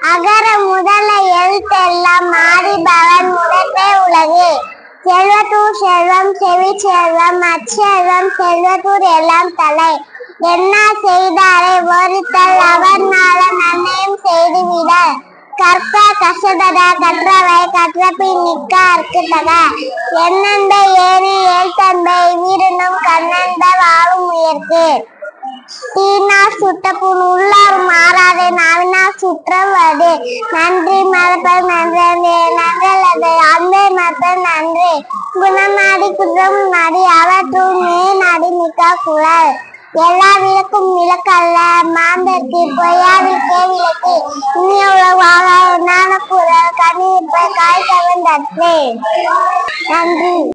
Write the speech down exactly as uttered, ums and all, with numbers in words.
அகர முதல எழுத்தெல்லாம் ஆதிபவன் முதற்றே உலகு. செல்வத்தூர் செல்வம் செவி செல்வம் அச்செல்வம் செல்வத்தூர் எல்லாம் தலை. என்ன செய்தாரை ஒருத்தல் அவர் நாள நன்மையும் செய்துவிட. கற்க கசதட கற்றவை கற்றபின் நிற்க அற்குதக. என்னண்ட ஏறி ஏழ்தன்பை வீரனும் கண்ணண்ட வாழும் உயர்க்கு. தீனார் சுட்டப்புண் உள்ளார் மாறாதே நாவினார் சுற்றம் வது. நன்றி மறப்பது நன்றே நன்றல்லது அன்பை மறப்பது நன்றே. குணநாடி குற்றம் நாடி அவற்றுள் மே நாடி மிக்க குழல். எல்லா விளக்கும் விளக்கல்ல மாந்தர்க்கு பொய்யாவிற்கே விளக்கு. இனிய உலகாக என்னான குரல் கண்ணீர் காய் தவந்தற்றே. நன்றி.